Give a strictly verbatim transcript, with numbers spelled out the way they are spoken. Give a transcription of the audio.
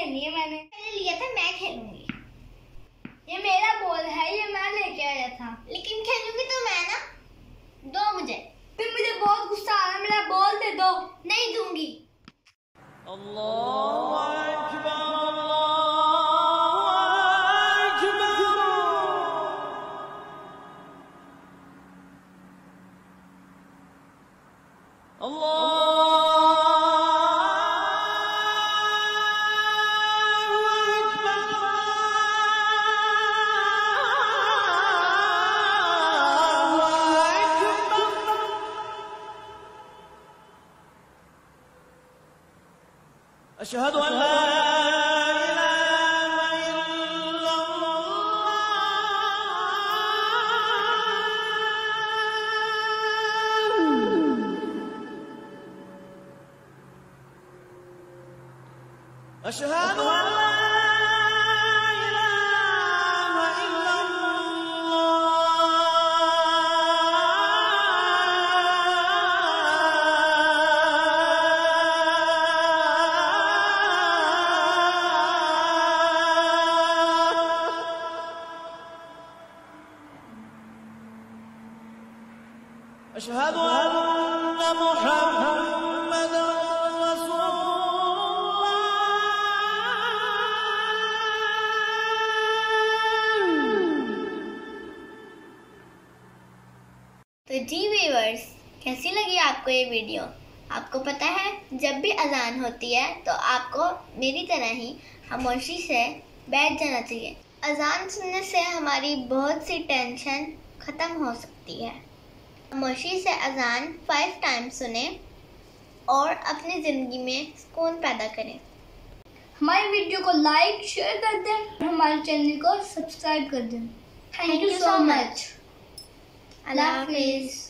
खेलनी है। मैंने मैंने लिया था, मैं खेलूंगी। ये मेरा बॉल है, ये मैं लेके आया था। लेकिन खेलूंगी तो मैं ना, दो मुझे। फिर मुझे बहुत गुस्सा आ रहा है, मेरा बॉल दे दो। नहीं दूंगी। अल्लाहु अकबर, अल्लाहु अकबर, अशहदु अन ला इलाहा इल्लल्लाह। अशहदु अन ला इलाहा इल्लल्लाह। अशहदु अन्न मुहम्मदन रसूलुल्लाह। तो जी व्यूअर्स, कैसी लगी आपको ये वीडियो? आपको पता है, जब भी अजान होती है तो आपको मेरी तरह ही खामोशी से बैठ जाना चाहिए। अजान सुनने से हमारी बहुत सी टेंशन ख़त्म हो सकती है। खामोशी से अजान फाइव टाइम्स सुने और अपनी ज़िंदगी में सुकून पैदा करें। हमारी वीडियो को लाइक शेयर कर दें, हमारे चैनल को सब्सक्राइब कर दें। Thank you so much. अल्लाह हाफिज़।